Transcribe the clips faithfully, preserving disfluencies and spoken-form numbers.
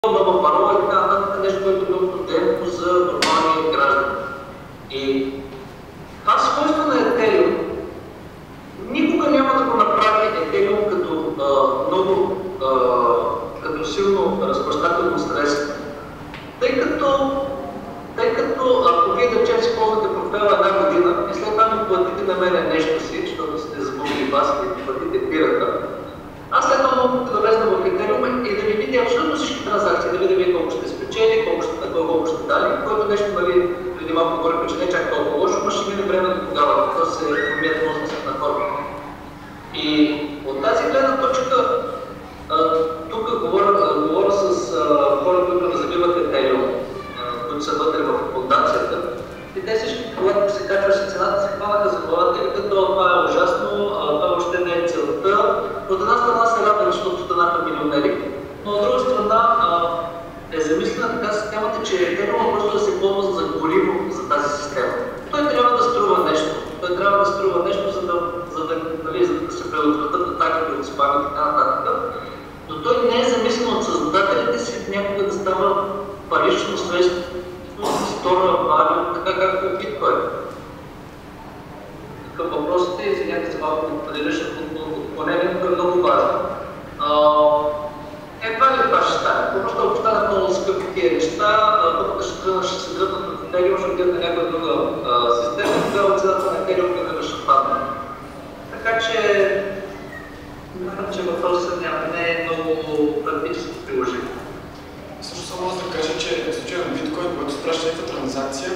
нова парола и така нататък, нещо, което е необходимо за нормалния граждан. И това свойство на Ethereum никога няма да го направи Ethereum като а, много а, като силно разплащателно средство. Тъй като, тъй като ако вие да чест използвате профила една година и след това ми платите на мене нещо си, защото сте загубили вас и ми платите пирата, аз след това мога да влезна в Ethereum и да ви видя абсолютно всички транзакции, да видя вие колко ще спечели, колко ще такова, колко ще дали, което нещо, нали, преди малко говорихме, че не е чак толкова лошо, но ще мине време до тогава, когато се формират мозъците на хората. И от тази гледна точка, тук говоря, говоря с а, хора, които развиват Ethereum, а, които са вътре в фундацията. И те всички, когато се качваше цената, се хванаха за главата и като това е ужасно, а, това въобще не е целта. От една страна се радва, защото станаха милионери, но от друга страна а, е замислена така системата, че Ethereum просто да се ползва за гориво за тази система. Той трябва да струва нещо. Той трябва да струва нещо, за да, за да, нали, за да се предотвратят атаките от спами и така нататък. Но той не е замислен от създателите си някога да става парично средство с втора валюта, така както е биткоин. Към въпросите, извиняйте за малко да поделяш отклонение, но е много важно. Едва ли това ще стане? Просто ако станат много скъпи тия неща, хората ще тръгнат, ще се дръпнат на Ethereum, ще отидат на някаква друга система, тогава цената на Ethereum някъде ще падне. Така че, мисля, че въпросът няма не е много практически приложим. Също само аз да кажа, че в случая на биткоин, когато спраща някаква транзакция,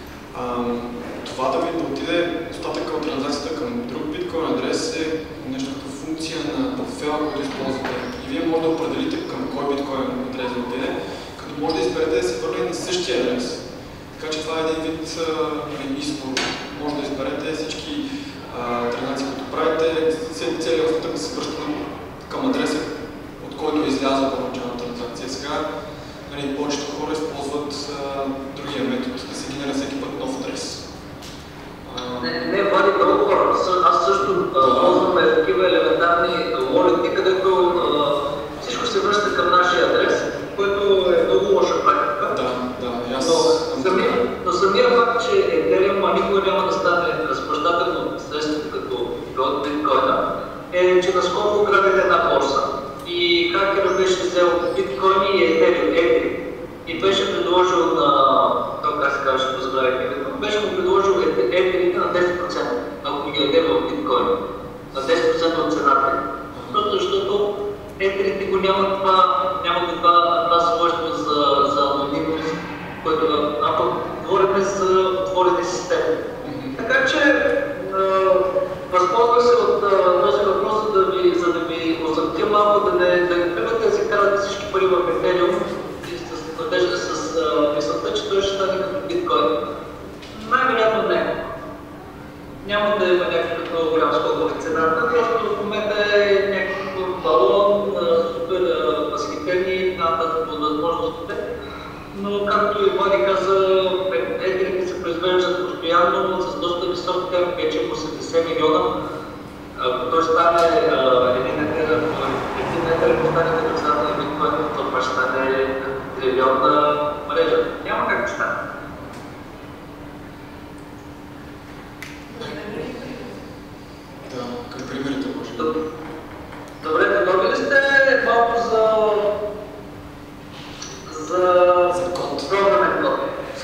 това да ви да отиде остатъка от транзакцията към друг биткоин адрес е нещо като функция на портфела, който използвате. И вие може да определите към кой биткоин адрес да отиде, като може да изберете да се върне на същия адрес. Така че това е един вид избор. Може да изберете всички транзакции, които правите, целият остатък да се връща към адреса, от който е излязла първоначална транзакция. Сега нали, повечето хора използват а, другия метод, да се генера всеки път нов адрес. Не, не, Влади, много хора. Аз също ползваме такива елементарни wallet, където а, всичко се връща към нашия адрес, което е много лоша практика. Да, да, аз... Но, самия, но самия факт, че Ethereum никога няма да стане разплащателно средство като от биткоина, е, че наскоро ограбили една борса. И хакерът беше взел биткоини и Ethereum. И беше предложил на, то как се казва, ще позабравих името, беше му предложил етерите на десет процента, ако ги даде в биткоин, на десет процента от цената. Просто защото етерите го нямат това, нямат това, това свойство за, за анонимност, което, а пък говорим за отворени системи. Така че, възползвах се от този въпрос, за да ви, за да ви осъмтя малко, да не, да не тръгвате да си карате всички пари в Ethereum и с надежда с мисълта, че той ще стане като биткоин. Най-вероятно не. Няма да има някакъв голям скок в цената, просто в момента е някакъв балон, супер възхитени и нататък от възможностите. Но както и Влади каза, етерите се произвеждат постоянно с доста висок темп, вече осемдесет милиона. Ако той стане един етер, един етер, ако стане като цената на биткоин, това ще стане трилионна мрежа. Няма как да стане. Да, как примерите може? Добре, готови ли сте малко за за код? програмен код?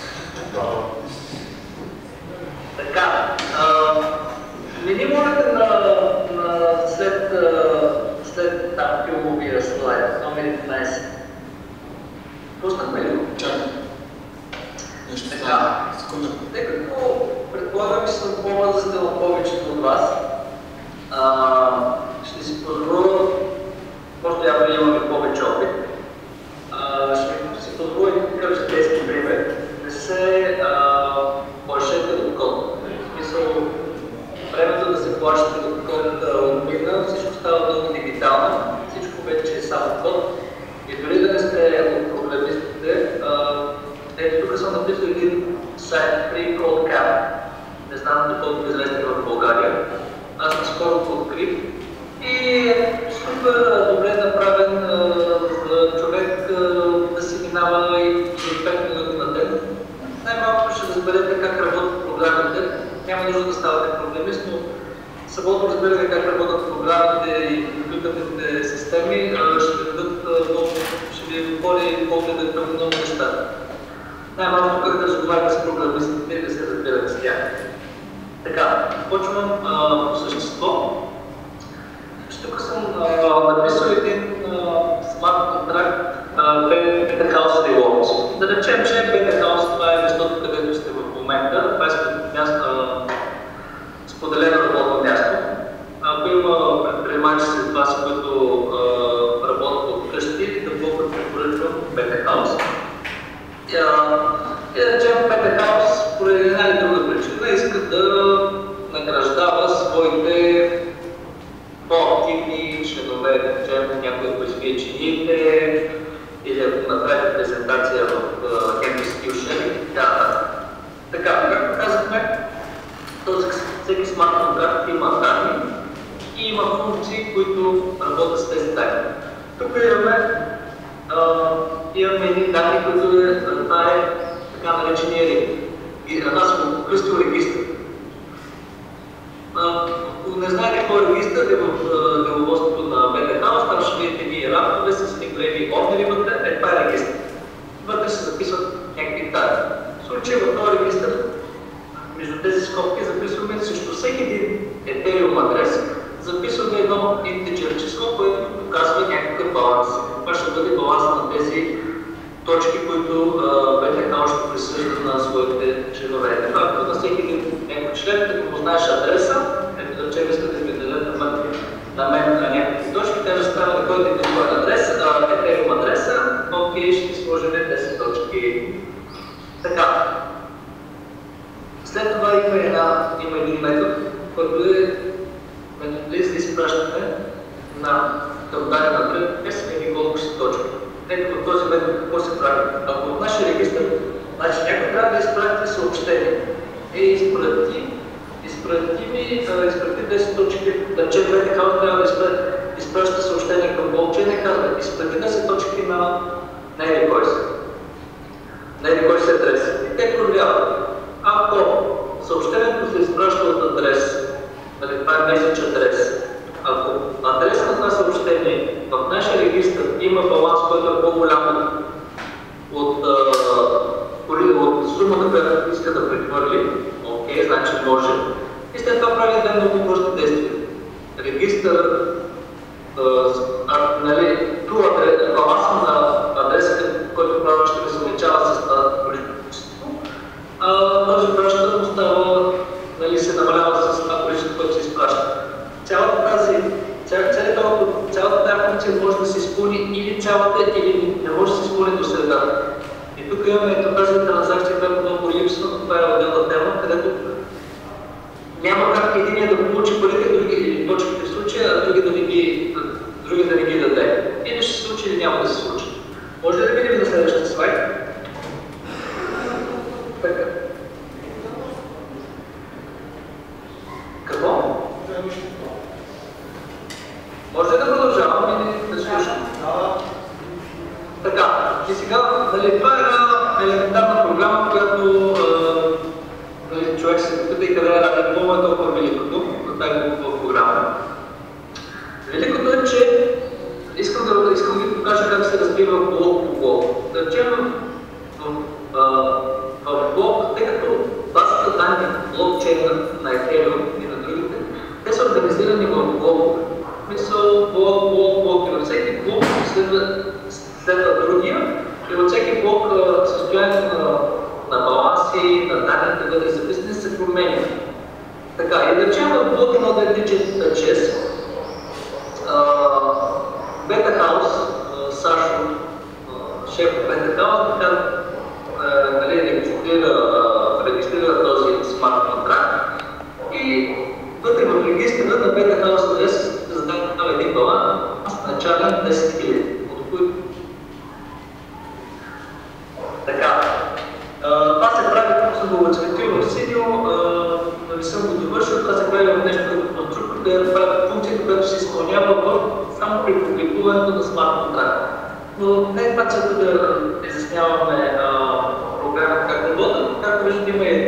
Така, не ни молите на, на след, след там филмовия слайд, номер единайсет. Пуснахме ли го? Чакай. Нещо така. Секунда. Тъй като предполагам, че съм по-възрастен от повечето от вас, а, ще си позволя, просто явно имаме повече опит, а, ще си позволя един такъв житейски пример. Не се плашете от код. В смисъл, времето да се плащате от код отмина, всичко става много дигитално, всичко вече е само код. И дори да не сте от програмистите, ето тук съм написал един сайт FreeCodeCamp. Не знам доколко е известен в България. Аз наскоро го открих и е супер добре направен разберете как работят програмите. Няма нужда да ставате програмист, но самото разбиране как работят програмите и компютърните системи ще ви дадат много, ще ви отвори погледа към много неща. Най-малко как да разговаряте с програмистите и да се разбирате с тях. Така, почвам а, по същество. Тук съм а, написал един смарт контракт Beta House Rewards. Да речем, че Beta House това е местото, където сте в момента. Това е споделено работно място. Ако има предприемачи след вас, които а, работят от къщи, да могат да препоръчвам Beta House. И да речем, Beta House по една или друга причина иска да награждава своите по-активни членове, да речем, някой ако извие чините, или ако направите презентация в някакви скилшери. Да, така, както казахме, този всеки смарт контракт има данни и има функции, които работят с тези данни. Тук имаме, а, имаме едни данни, които е, това е така наречения регистр. Аз съм го покръстил регистр. Ако не знаете какво е регистър, е в деловодството на Beta House, там ще видите ние рафтове с големи ордери вътре, е това е регистър. Вътре се записват някакви данни. В случая в този регистър, между тези скобки записваме срещу всеки един Ethereum адрес, записваме едно интеджер число, което показва някакъв баланс. Това ще бъде баланс на тези точки, които Beta House ще присъжда на своите членове. Това на всеки един някой член, като познаеш адреса, ето да речем искате да ми дадат на мен на някакви точки, те ще става да който е твой адрес, Ethereum адреса, окей, ще ти сложим десет точки. Така. След това има, една, има един метод, който е метод за изпращане на към даден адрес и колко си точки. Ето по този метод какво се прави? Ако в нашия регистър, значи някой трябва да изпрати съобщение. Е, изпрати, изпрати ми, изпрати десет точки, да че Beta House трябва да изпрати, изпраща съобщение към блокчейн и казва, изпрати десет точки на на еди кой си. На еди кой си адрес. И те проверяват. Ако съобщението се изпраща от адрес, нали, това е меседж адрес, ако адресът на това съобщение в нашия регистър има баланс, който е по-голям от, от, от сумата, която иска да прехвърли, окей, значи може. И след това прави две много важни действия. Регистър, нали, баланса на адреса, който прави ще ви се увеличава с това количество, този праща остава, нали, се намалява с това количество, което се изпраща. Цялата тази, цялата тази функция може да се изпълни или цялата, или не може да се изпълни до средата. И тук имаме ето тази транзакция, която много липсва, но това е отделна тема, където няма как единия да получи парите, други или точките в случая, а други да не ги, други да не ги даде. Или ще се случи, или няма да се случи. Може ли да видим на следващия слайд? Така. Какво? Може ли да продължавам или да слушам? Така, и сега, нали, това е една елементарна програма, която нали, човек се попита и къде е ради, какво е толкова великото на тази глупава програма. Великото е, че искам да, искам да ви покажа как се разбива блок по блок. Да речем в, в блок, тъй като базата данни блокчейна на Ethereum и на другите, те са организирани в блокове. Мисъл, блок, блок, блок и във всеки блок следва, следва другия и във всеки блок състоянието на, на баланси, на данните, да бъде записани, се променя. Така, и да речем в блок едно две три четири пет шест, Beta House, Сашо, шеф от Beta House, така нали, регистрира, регистрира този смарт контракт и вътре в регистъра на Beta House адрес се задава един баланс начален десет хиляди, от които така. Това се прави, като съм го оцветил в синьо, не съм го довършил, това се прави в нещо като конструктор, да е функцията, която се изпълнява в, само при публикуването на смарт контракт. Но не е това целта да изясняваме програмата как работят, както виждате има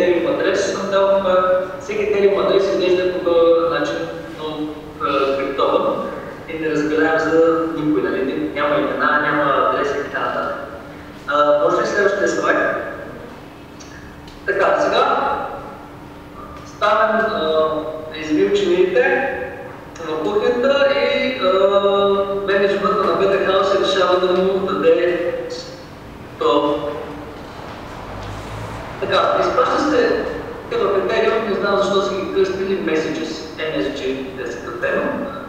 Така, изпраща се в Ethereum, не знам защо са ги кръстили Messages, Ем Ес Джи, десетата.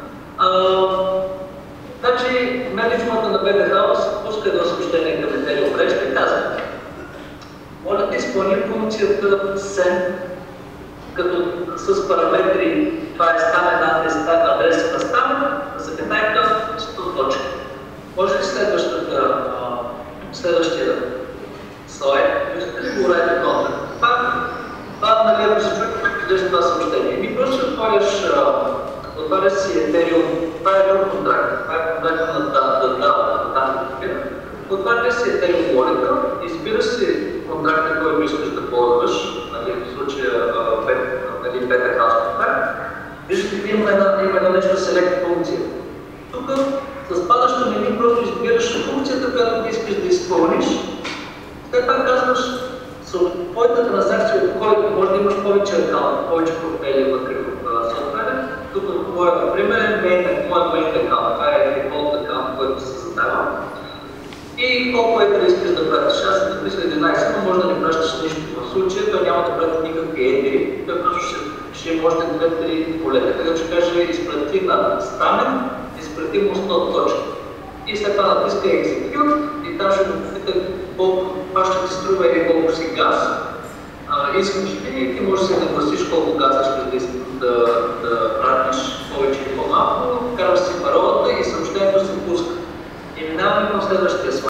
Значи, менеджмента на Beta House пуска едно съобщение към Ethereum мрежата и казва: моля да изпълним функцията Send, като с параметри, това е стамен адрес на стамен, запетайка, сто точки. Може ли следващата, следващия слайд, виждате го райта контакт. Това, нали, ако се чуете за това съобщение, ми просто отворяш, отваряш си Ethereum, това е друг контракт, това е контракт на дата, отваряш си Ethereum wallet, избираш си контракта, който искаш да ползваш, нали, в случая Beta House контракт, виждате, има едно нещо Select функция. Тук с падащо меню просто избираш функцията, която ти искаш да изпълниш. След това казваш твоята транзакция, от който може да имаш повече аккаунт, повече портфели вътре в софтуера. Тук в моя, например, е моят main аккаунт. Това е default аккаунт, който се задава. И колко е да искаш да пратиш. Аз съм написал единайсет, но може да не пращаш нищо. В случая той няма да прати никакви едри. Той просто ще, ще може да две-три полета, където ще каже изпрати на стамен, изпрати му сто точки. И след това натиска Execute и там ще го попита колко това ще ти струва или колко си газ. А, искаш ли и ти можеш да се нагласиш колко газ искаш да, да, да пратиш повече или по-малко, вкарваш си паролата и съобщението се пуска. И минаваме към следващия слайд.